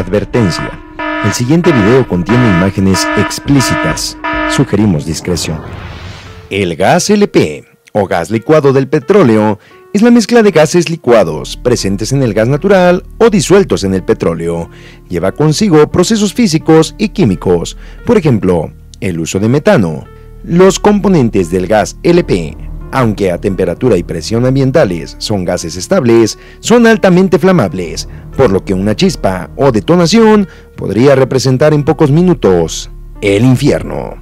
Advertencia. El siguiente video contiene imágenes explícitas. Sugerimos discreción. El gas LP, o gas licuado del petróleo, es la mezcla de gases licuados presentes en el gas natural o disueltos en el petróleo. Lleva consigo procesos físicos y químicos, por ejemplo, el uso de metano. Los componentes del gas LP, aunque a temperatura y presión ambientales son gases estables, son altamente flamables, por lo que una chispa o detonación podría representar en pocos minutos el infierno.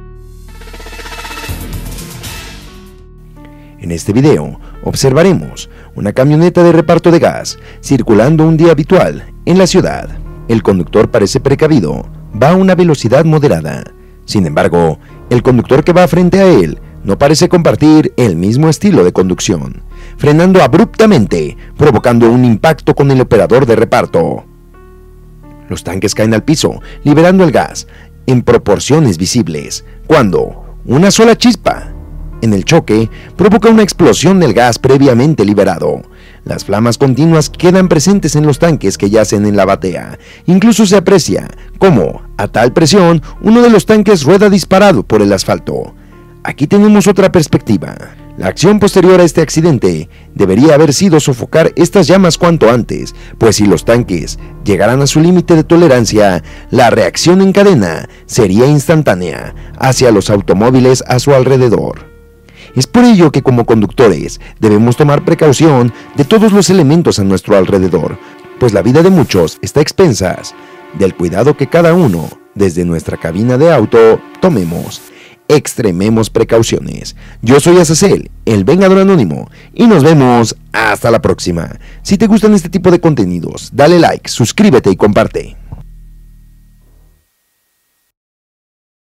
En este video observaremos una camioneta de reparto de gas circulando un día habitual en la ciudad. El conductor parece precavido, va a una velocidad moderada. Sin embargo, el conductor que va frente a él no parece compartir el mismo estilo de conducción, frenando abruptamente, provocando un impacto con el operador de reparto. Los tanques caen al piso, liberando el gas en proporciones visibles, cuando una sola chispa en el choque provoca una explosión del gas previamente liberado. Las flamas continuas quedan presentes en los tanques que yacen en la batea. Incluso se aprecia cómo, a tal presión, uno de los tanques rueda disparado por el asfalto. Aquí tenemos otra perspectiva. La acción posterior a este accidente debería haber sido sofocar estas llamas cuanto antes, pues si los tanques llegaran a su límite de tolerancia, la reacción en cadena sería instantánea hacia los automóviles a su alrededor. Es por ello que como conductores debemos tomar precaución de todos los elementos a nuestro alrededor, pues la vida de muchos está a expensas del cuidado que cada uno, desde nuestra cabina de auto, tomemos. Extrememos precauciones. Yo soy Azazel, el Vengador Anónimo, y nos vemos hasta la próxima. Si te gustan este tipo de contenidos, dale like, suscríbete y comparte.